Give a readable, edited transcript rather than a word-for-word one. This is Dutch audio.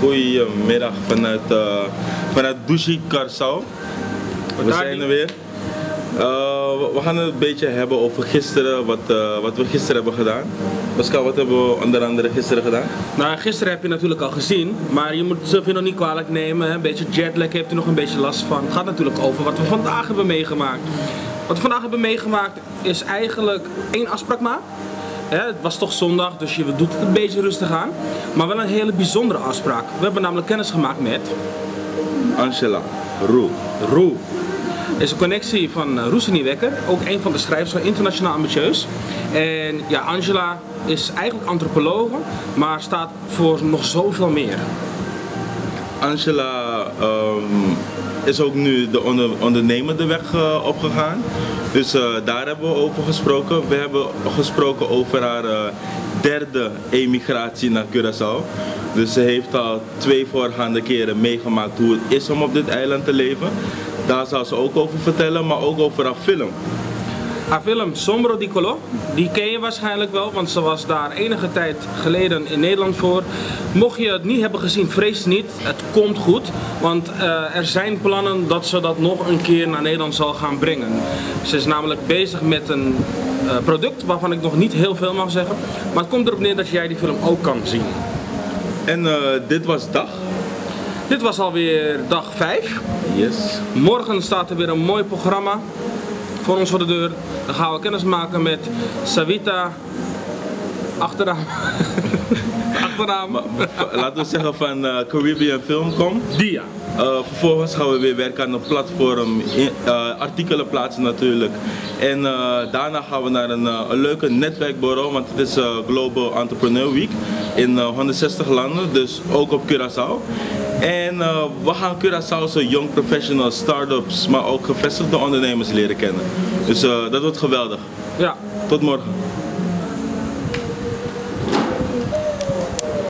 Goedemiddag vanuit Douchy Curaçao. We zijn er weer. We gaan het een beetje hebben over gisteren, wat we gisteren hebben gedaan. Pascal, wat hebben we onder andere gisteren gedaan? Nou, gisteren heb je natuurlijk al gezien, maar je moet Sylvie nog niet kwalijk nemen. Een beetje jetlag heeft er nog een beetje last van. Het gaat natuurlijk over wat we vandaag hebben meegemaakt. Wat we vandaag hebben meegemaakt is eigenlijk één afspraak maar. Het was toch zondag, dus je doet het een beetje rustig aan. Maar wel een hele bijzondere afspraak. We hebben namelijk kennis gemaakt met... Angela Roe. Roe. Is een connectie van Roesenie Wekker, ook een van de schrijvers van Internationaal Ambitieus. En ja, Angela is eigenlijk antropologe, maar staat voor nog zoveel meer. Angela is ook nu de ondernemende weg opgegaan. Dus daar hebben we over gesproken. We hebben gesproken over haar derde emigratie naar Curaçao. Dus ze heeft al 2 voorgaande keren meegemaakt hoe het is om op dit eiland te leven. Daar zal ze ook over vertellen, maar ook over haar film. Haar film Sombro di Color, die ken je waarschijnlijk wel, want ze was daar enige tijd geleden in Nederland voor. Mocht je het niet hebben gezien, vrees niet, het komt goed. Want er zijn plannen dat ze dat nog een keer naar Nederland zal gaan brengen. Ze is namelijk bezig met een product waarvan ik nog niet heel veel mag zeggen. Maar het komt erop neer dat jij die film ook kan zien. En dit was dag? Dit was alweer dag 5. Yes. Morgen staat er weer een mooi programma voor ons voor de deur. Dan gaan we kennis maken met Savita achternaam. Laten we zeggen van Caribbean Filmcom. Dia. Vervolgens gaan we weer werken aan een platform, artikelen plaatsen natuurlijk. En daarna gaan we naar een leuke netwerkbureau, want het is Global Entrepreneur Week in 160 landen, dus ook op Curaçao. En we gaan Curaçaose young professionals, start-ups, maar ook gevestigde ondernemers leren kennen. Dus dat wordt geweldig. Ja. Tot morgen.